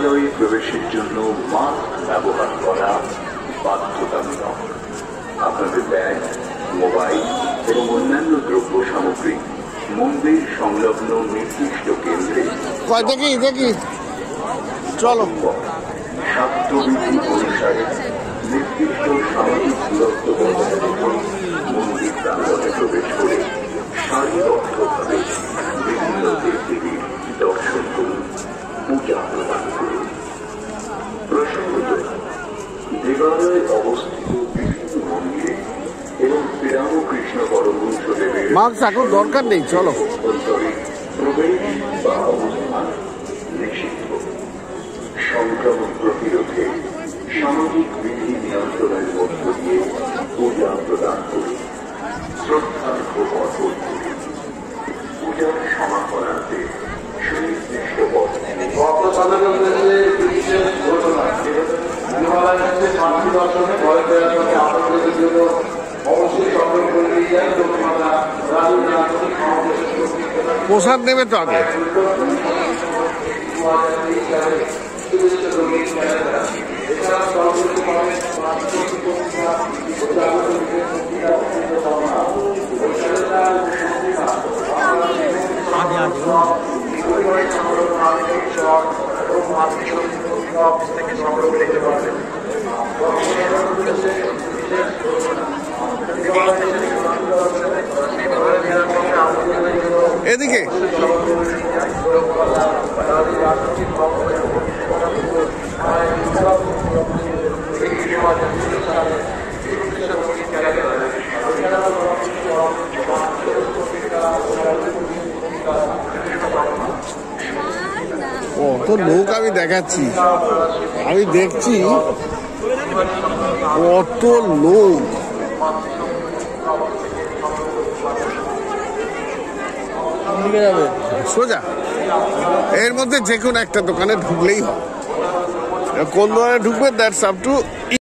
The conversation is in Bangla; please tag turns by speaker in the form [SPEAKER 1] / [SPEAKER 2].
[SPEAKER 1] বিদ্যালয়ে প্রবেশের জন্য মাস্ক ব্যবহার করা বাধ্যতামূলক। আপনাদের ব্যাগ, মোবাইল এবং অন্যান্য দ্রব্য সামগ্রী মন্দির সংলগ্ন নির্দিষ্ট কেন্দ্রে
[SPEAKER 2] চলো
[SPEAKER 1] স্বাস্থ্যবিধি অনুসারে নির্দিষ্ট সামাজিক দূরত্ব বজায় রেখে মন্দির প্রাঙ্গণে প্রবেশ করে সারিবদ্ধভাবে বিভিন্ন দেবদেবীর দর্শন করুন, পূজা প্রদান করুন। প্রসঙ্গত, দেবালয়ে অবস্থিত বিভিন্ন মন্দিরে এবং শ্রীরামকৃষ্ণ পরমহংসদেবের
[SPEAKER 2] এখন দরকার নেই, চলো
[SPEAKER 1] অন্তরে প্রবেশ বা অবস্থান নিষিদ্ধ। সংক্রমণ প্রতিরোধে সামাজিক বিধি নিয়ন্ত্রণের মধ্য দিয়ে পূজা প্রদান করুন, শ্রদ্ধার ও অর্পণ করুন। পূজার সমাপনার্থে সুনির্দিষ্ট পথ
[SPEAKER 2] প্রসাদ নেবে তো আগে। এদিকে কত লোক আমি দেখাচ্ছি, আমি দেখছি কত লোক। সোজা এর মধ্যে যে কোনো একটা দোকানে ঢুকলেই হয়। কোন দোকানে ঢুকবে দ্যাটস আপ টু